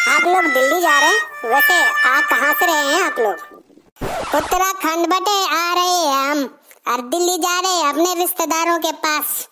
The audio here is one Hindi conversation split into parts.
आप लोग दिल्ली जा रहे हैं? वैसे आप कहाँ से रहे हैं आप लोग? उत्तराखंड बटे आ रहे हैं हम, और दिल्ली जा रहे हैं अपने रिश्तेदारों के पास।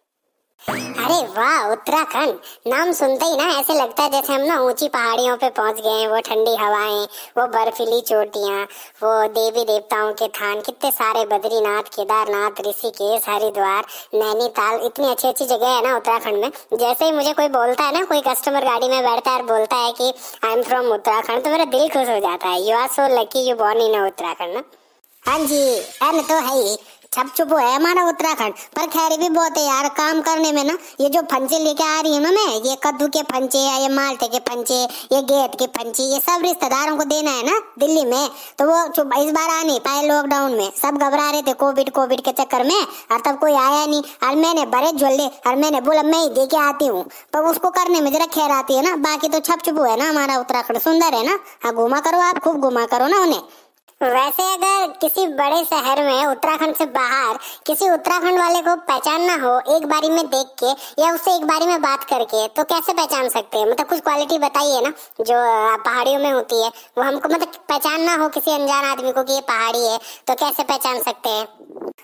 अरे वाह, उत्तराखंड नाम सुनते ही ना ऐसे लगता है जैसे हम ना ऊंची पहाड़ियों पे पहुंच गए हैं। वो ठंडी हवाएं, वो बर्फीली चोटियां, वो देवी देवताओं के थान, कितने सारे बद्रीनाथ, केदारनाथ, ऋषिकेश, हरिद्वार, नैनीताल, इतनी अच्छी अच्छी जगह है ना उत्तराखंड में। जैसे ही मुझे कोई बोलता है ना, कोई कस्टमर गाड़ी में बैठता है और बोलता है कि आई एम फ्रॉम उत्तराखंड, तो मेरा दिल खुश हो जाता है। You are so lucky you born in Uttarakhand ना। हाँ जी, एन तो है ही, छप छुप है हमारा उत्तराखंड। पर खैर भी बहुत है यार काम करने में ना। ये जो फंचे लेके आ रही हूँ ना मैं, ये कद्दू के फंचे, ये माल्टे के फंचे, ये गेट के फंचे, ये सब रिश्तेदारों को देना है ना दिल्ली में। तो वो इस बार आ नहीं पाए लॉकडाउन में, सब घबरा रहे थे कोविड के चक्कर में, और तब कोई आया नहीं। और मैंने बड़े झोले, और मैंने बोला मैं ही दे के आती हूँ। पर उसको करने में जरा खैर आती है ना, बाकी तो छप छुप है ना हमारा उत्तराखंड। सुंदर है ना। हाँ, घुमा करो आप, खूब घुमा करो ना उन्हें। वैसे अगर किसी बड़े शहर में उत्तराखंड से बाहर किसी उत्तराखंड वाले को पहचानना हो एक बारी में देख के या उससे एक बारी में बात करके, तो कैसे पहचान सकते हैं? मतलब कुछ क्वालिटी बताइए ना जो पहाड़ियों में होती है, वो हमको मतलब पहचानना हो किसी अनजान आदमी को कि ये पहाड़ी है, तो कैसे पहचान सकते हैं?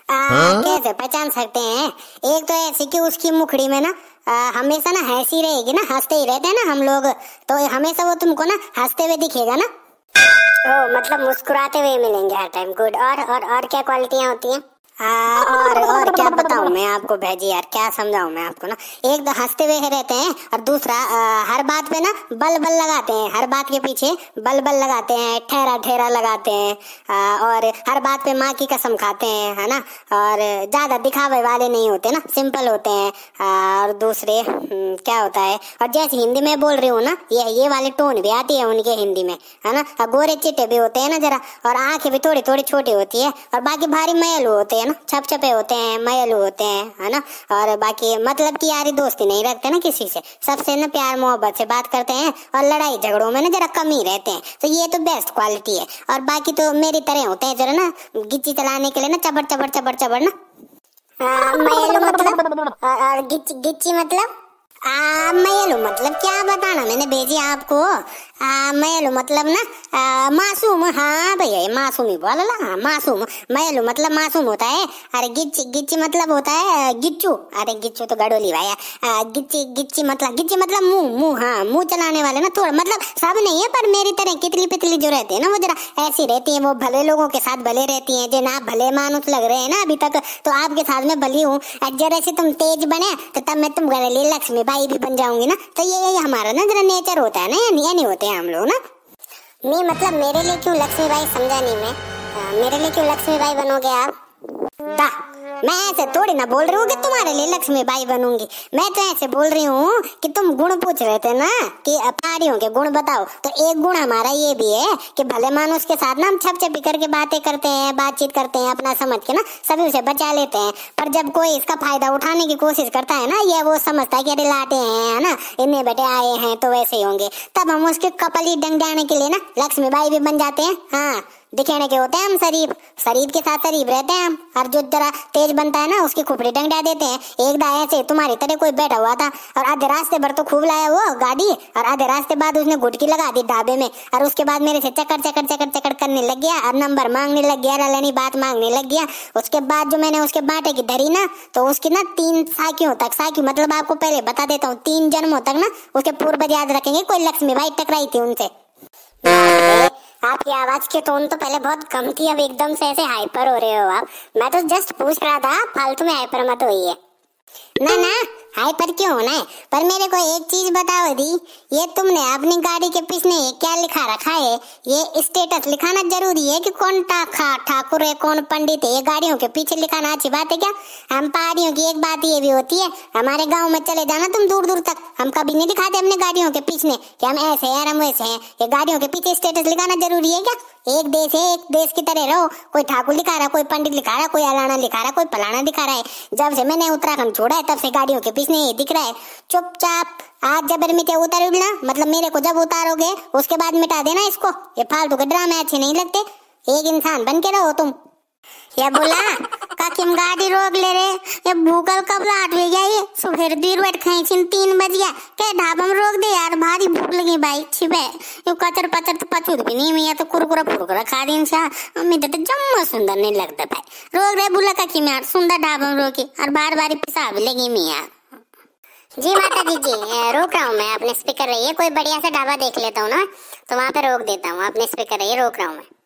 कैसे पहचान सकते हैं? एक तो ऐसी कि उसकी मुखड़ी में ना हमेशा ना हंसी रहेगी ना, हंसते ही रहते हैं ना हम लोग, तो हमेशा वो तुमको ना हंसते हुए दिखेगा ना। ओ, मतलब मुस्कुराते हुए मिलेंगे हर टाइम। गुड। और क्या क्वालिटियां होती हैं? और क्या बताऊं मैं आपको भैजी यार, क्या समझाऊं मैं आपको ना। एक तो हंसते हुए रहते हैं, और दूसरा हर बात पे ना बल लगाते हैं, हर बात के पीछे बल लगाते हैं, ठहरा लगाते हैं, और हर बात पे माँ की कसम खाते हैं, है ना। और ज्यादा दिखावे वाले नहीं होते ना, सिंपल होते हैं। और दूसरे क्या होता है, और जैसे हिंदी में बोल रही हूँ ना, ये वाली टोन भी आती है उनके हिंदी में, है ना। गोरे चिट्टे भी होते हैं ना जरा, और आंखें भी थोड़ी थोड़ी छोटी होती है, और बाकी भारी मयलू होते हैं ना, छपछपे होते हैं, मयलू होते हैं, है ना। और बाकी मतलब कि यारी दोस्ती नहीं रखते ना किसी से, सबसे ना प्यार मोहब्बत से बात करते हैं, और लड़ाई झगड़ों में ना जरा कम ही रहते हैं। तो ये तो बेस्ट क्वालिटी है। और बाकी तो मेरी तरह होते हैं जरा ना, गिच्ची चलाने के लिए ना चबड़ ना। मयलू मतलब, और गिच्ची मतलब मयलू मतलब क्या बताना मैंने भेजी आपको। मयलू मतलब ना मासूम। हाँ भैया, ये मासूम ही बोला। हाँ, मासूम। मयलू मतलब मासूम होता है। अरे गिच्ची मतलब होता है गिच्चू। अरे गिच्चू तो गडोली भाई। गिच्ची मतलब मुंह। हाँ, मुंह चलाने वाले ना, थोड़ा मतलब सब नहीं है, पर मेरी तरह कितली पितली जो रहती है ना, वो जरा ऐसी रहती है। वो भले लोगों के साथ भले रहती है, जो ना भले मानुस लग रहे हैं ना अभी तक, तो आपके साथ में भली हूँ। जरा से तुम तेज बने तो तब मैं तुम घरे लिए लक्ष्मी बाई भी बन जाऊंगी ना। तो ये हमारा ना जरा नेचर होता है ना, या नहीं होते हैं हम लोग ना। नहीं मतलब मेरे लिए क्यों लक्ष्मी बाई, समझा नहीं मैं। मेरे लिए क्यों लक्ष्मी बाई बनोगे आप? मैं ऐसे थोड़ी ना बोल रही हूँ कि तुम्हारे लिए लक्ष्मी बाई बनूंगी। मैं तो ऐसे बोल रही हूँ कि तुम गुण पूछ रहे थे ना कि पहाड़ियों के गुण बताओ, तो एक गुण हमारा ये भी है कि भले मानुस के साथ ना हम छपछपी करके बातें करते हैं, बातचीत करते हैं, अपना समझ के ना सभी उसे बचा लेते हैं। पर जब कोई इसका फायदा उठाने की कोशिश करता है ना, ये वो समझता है कि अरे लाटे हैं, है ना, इतने बेटे आए हैं तो वैसे ही होंगे, तब हम उसके कपल ही डंग जाने के लिए ना लक्ष्मी बाई भी बन जाते हैं। हाँ, दिखाने के होते हैं हम शरीफ के साथ शरीफ रहते हैं हम। और जो जरा तेज बनता है ना, उसकी खोपड़ी डंडा देते हैं। एक दा ऐसे तुम्हारी तरह कोई बैठा हुआ था, और आधे रास्ते भर तो खूब लाया वो गाड़ी, और आधे रास्ते बाद उसने गुटकी लगा दी ढाबे में, और उसके बाद मेरे से चक्कर करने लग गया, और नंबर मांगने लग गया, रलनी बात मांगने लग गया। उसके बाद जो मैंने उसके बाटे की धरी ना, तो उसकी ना 3 साखियों तक, साखी मतलब आपको पहले बता देता हूँ, 3 जन्मों तक ना उसके पूर्वज याद रखेंगे कोई लक्ष्मी बाई टकराई थी उनसे। आपकी आवाज की टोन तो पहले बहुत कम थी, अब एकदम से ऐसे हाइपर हो रहे हो आप। मैं तो जस्ट पूछ रहा था, फालतू में हाइपर मत होइए। ना हाइपर क्यों होना है? पर मेरे को एक चीज बताओ दी, ये तुमने अपनी गाड़ी के पीछे क्या लिखा रखा है? ये स्टेटस लिखाना जरूरी है कि कौन ठाकुर है, कौन पंडित है? ये गाड़ियों के पीछे लिखाना अच्छी बात है क्या? हम पहाड़ियों की एक बात ये भी होती है, हमारे गाँव में चले जाना तुम दूर तक, हम कभी नहीं दिखाते अपने गाड़ियों के पीछे कि हम ऐसे हैं हम वैसे हैं। ये गाड़ियों के पीछे स्टेटस लिखाना जरूरी है क्या? एक देश है, एक देश की तरह रहो। कोई ठाकुर लिखा रहा, कोई पंडित लिखा रहा, कोई अलाना लिखा रहा, कोई फलाना दिखा रहा है। जब से मैंने उत्तराखंड छोड़ा है तब से गाड़ियों के पीछे ये दिख रहा है। चुपचाप आज जबर में क्या उतार उड़ना, मतलब मेरे को जब उतारोगे उसके बाद मिटा देना इसको। ये फालतू के ड्रामे अच्छे नहीं लगते, एक इंसान बन के रहो तुम। या बोला ककिम गाड़ी रोक ले रे, ये भूकल कब लाट हो गया, ये सुबह दूर बैठ खाई 3 बज गया, क्या ढाबा में रोक दे यार, भारी भूख लगी भाई छिबे, ये कचर पचर तो पचूद भी नहीं, मैं तो कुरकुरा फुरकुरा खा दी सा, मम्मी तो जम्मा सुंदर नहीं लगता भाई, रोक रहे बुला ककिम यार, सुंदर ढाबा में रोकी और बार बार पिसाब लगी मैं यार। जी माता जी रोक रहा हूँ मैं, अपने स्पीकर रहिए, कोई बढ़िया सा ढाबा देख लेता हूँ ना तो वहाँ पे रोक देता हूँ, अपने स्पीकर रहिए, रोक रहा हूँ मैं।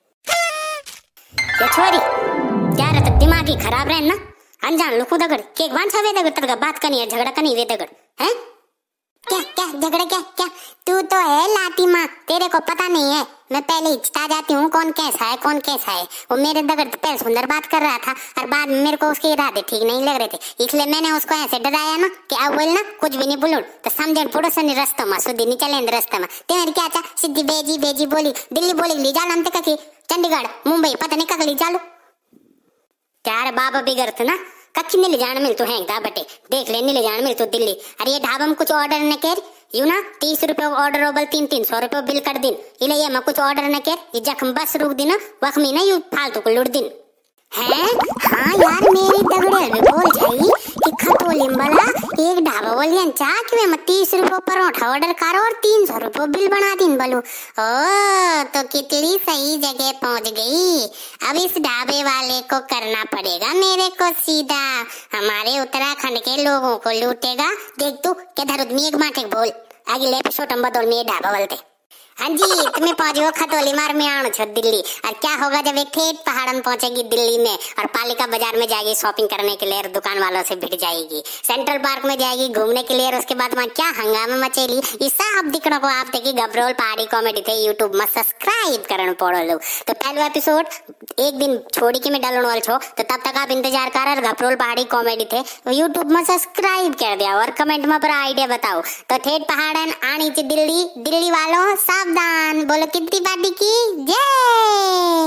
ये छोरी क्या रहता दिमाग ही खराब रहे ना, अनजान लुकू दगड़ केक बांध छावे दगड़ तड़का बात करनी है, झगड़ा करनी वे दगड़ हैं, क्या क्या झगड़ा क्या क्या, तू तो है लाती माँ, तेरे को पता नहीं है, मैं पहले हिचता जाती हूँ कौन कैसा है कौन कैसा है, वो मेरे दगड़ तो पहले सुंदर बात कर रहा था और बाद में मेरे को उसके इरादे ठीक नहीं लग रहे थे, इसलिए मैंने उसको ऐसे डराया ना कि अब बोल ना कुछ भी नहीं बोलूं तो समझे पड़ोसन रास्ता में सुधी नहीं चले रास्ता में, तेरे क्या चा सीधी बेजी बेजी बोली, दिल्ली बोली ली जाना हम तक चंडीगढ़ मुंबई पता नहीं कक ली चालू, त्यार बाबा बिगड़त ना कच्ची नहीं ले जाना मिल तू हैंगता बटे, देख ले नहीं ले जाना मिल तू दिल्ली, अरे ये ढाबा में कुछ ऑर्डर न कर यू ना 30 रुपए ऑर्डर होबल 300 रुपए बिल कर दिन, इले ये मैं कुछ ऑर्डर न कर ये जख्म बस रुक दिन वखमी ना यू फालतू को लुट दिन है। हाँ यार मेरी दगड़े में बोल जाई कि खतोली वाला एक ढाबा बोलियन चा कि मैं 30 रुपए परोठा ऑर्डर करो और 300 रुपए बिल बना दिन बोलू, ओ तो कितनी सही जगह पहुंच गई, अब इस ढाबे वाले को करना पड़ेगा मेरे को सीधा, हमारे उत्तराखंड के लोगों को लूटेगा, देख तू किधर मेघ माटे बोल अगले एपिसोड में बदल में ढाबा बोलते। हाँ जी तुम्हें पहुंचो खतौली मार में आना छो दिल्ली, और क्या होगा जब एक ठेठ पहाड़ में पहुंचेगी दिल्ली में और पालिका बाजार में जाएगी शॉपिंग करने के लिए और दुकान वालों से भिड़ जाएगी, सेंट्रल पार्क में जाएगी घूमने के लिए और उसके बाद वहाँ क्या हंगामा मचेली, ये सब दिखने को आप देखिए गबरोल पहाड़ी कॉमेडी थे यूट्यूब में सब्सक्राइब करना पड़ो लो, तो पहला एपिसोड एक दिन छोड़ी के मैं डालने वाला छो, तो तब तक आप इंतजार कर और गबरोल पहाड़ी कॉमेडी थे यूट्यूब में सब्सक्राइब कर दिया और कमेंट में पर आइडिया बताओ, तो ठेठ पहाड़न आनी चाहिए दिल्ली, दिल्ली वालों सावधान, बोलो कितनी पार्टी की जय।